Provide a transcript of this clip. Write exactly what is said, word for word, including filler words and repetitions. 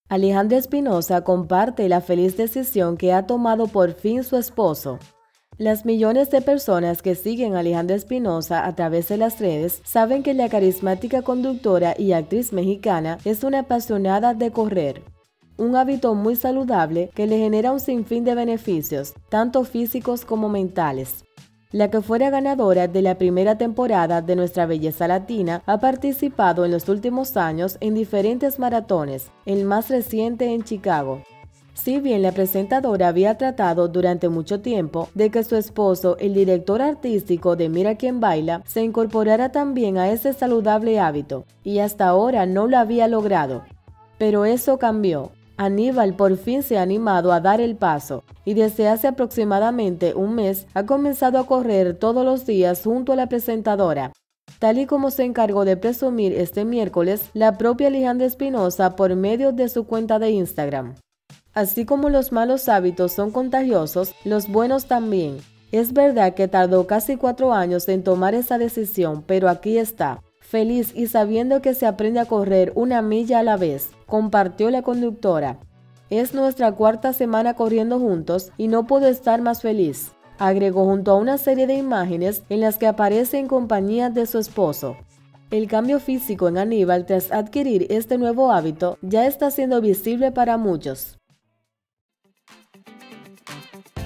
Alejandra Espinosa comparte la feliz decisión que ha tomado por fin su esposo. Las millones de personas que siguen a Alejandra Espinosa a través de las redes saben que la carismática conductora y actriz mexicana es una apasionada de correr. Un hábito muy saludable que le genera un sinfín de beneficios, tanto físicos como mentales. La que fuera ganadora de la primera temporada de Nuestra Belleza Latina ha participado en los últimos años en diferentes maratones, el más reciente en Chicago. Si bien la presentadora había tratado durante mucho tiempo de que su esposo, el director artístico de Mira Quién Baila, se incorporara también a ese saludable hábito, y hasta ahora no lo había logrado. Pero eso cambió. Aníbal por fin se ha animado a dar el paso y desde hace aproximadamente un mes ha comenzado a correr todos los días junto a la presentadora, tal y como se encargó de presumir este miércoles la propia Alejandra Espinosa por medio de su cuenta de Instagram. Así como los malos hábitos son contagiosos, los buenos también. Es verdad que tardó casi cuatro años en tomar esa decisión, pero aquí está. Feliz y sabiendo que se aprende a correr una milla a la vez, compartió la conductora. Es nuestra cuarta semana corriendo juntos y no puedo estar más feliz, agregó junto a una serie de imágenes en las que aparece en compañía de su esposo. El cambio físico en Aníbal tras adquirir este nuevo hábito ya está siendo visible para muchos.